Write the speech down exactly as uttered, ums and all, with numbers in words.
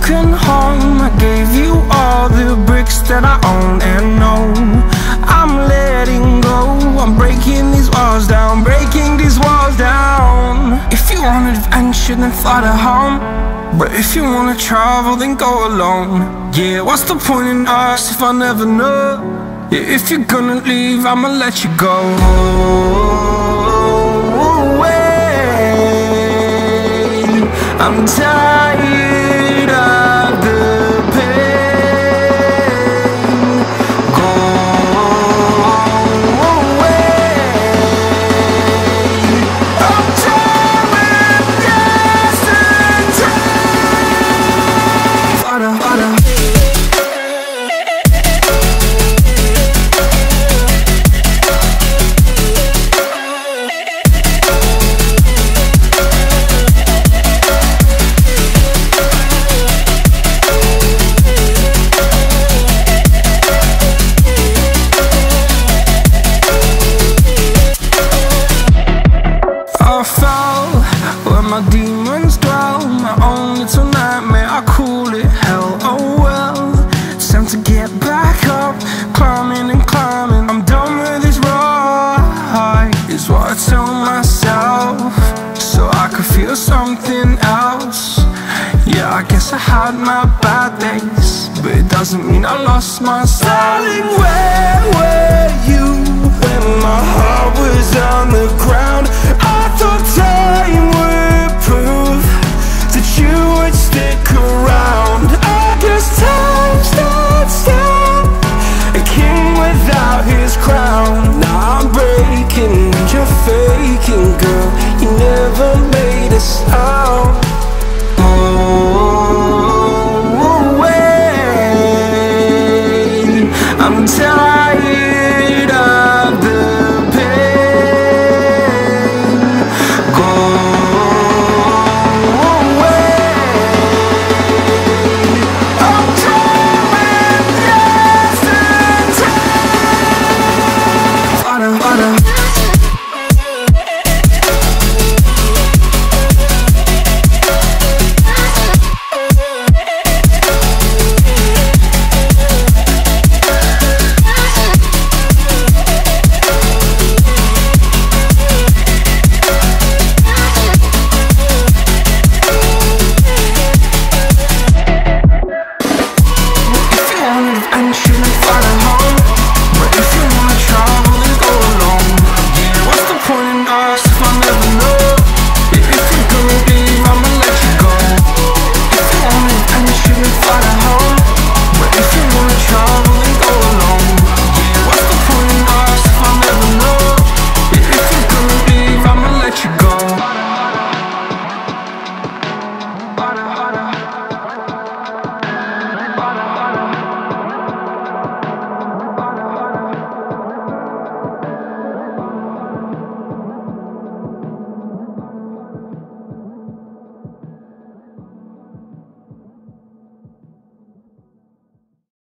broken home. I gave you all the bricks that I own and know. I'm letting go, I'm breaking these walls down, breaking these walls down. If you want adventure, then fly to home. But if you wanna travel, then go alone. Yeah, what's the point in us if I never know? Yeah, if you're gonna leave, I'ma let you go. I'm tired of the pain. Go away. I'm tired of yesterday. Fada, fada. My demons dwell, my own little nightmare, I call it hell. Oh well, it's time to get back up, climbing and climbing. I'm done with this ride, is what I tell myself, so I could feel something else. Yeah, I guess I had my bad days, but it doesn't mean I lost my style.